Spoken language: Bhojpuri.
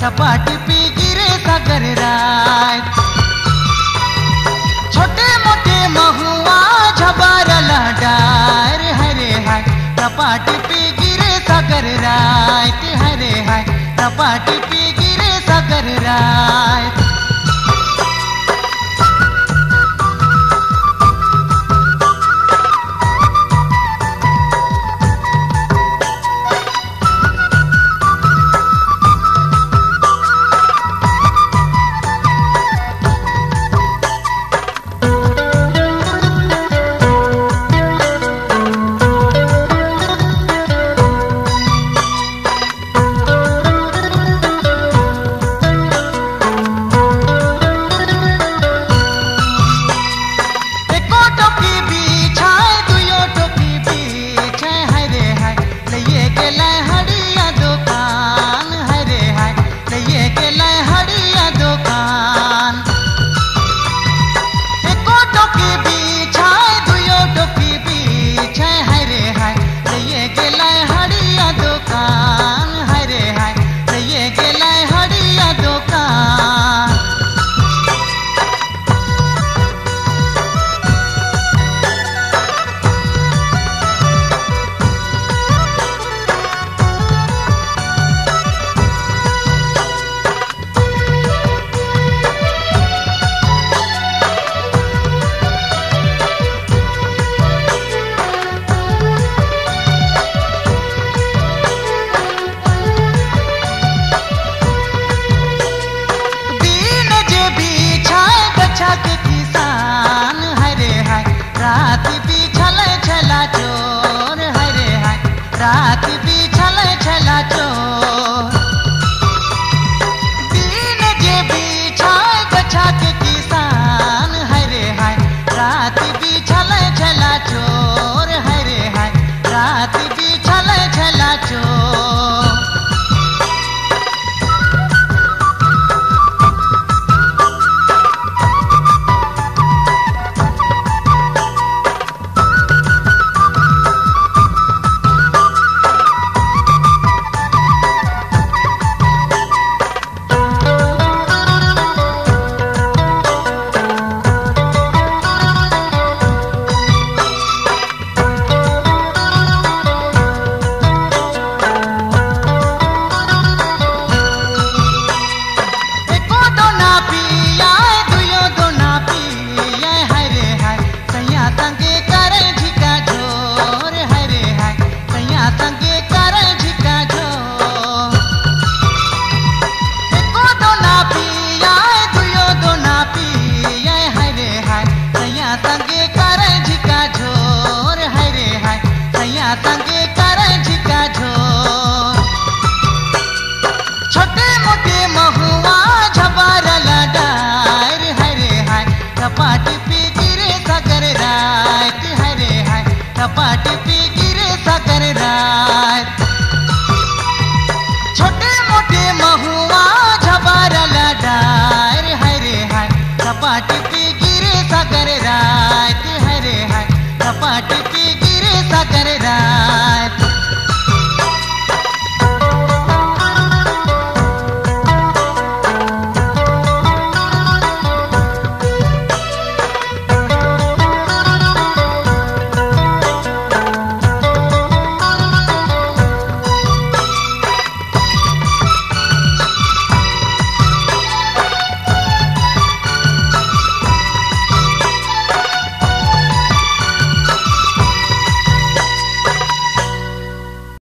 सपाटी पी गिरे सागर राय। छोटे मोटे महुआ झबारला डार हरे हाय सपाटी पी गिरे सागर राय हरे हाय सपाटी पी गिरे सागर राय। रात बिछल छला चोर दिन जे बिछाए गछा के किसान हरे हाय रात बिछल छला चोर हरे हाय रात बिछल छला चोर। छोटे मोटे महुआ झबारला डार हरे हाय सपाटी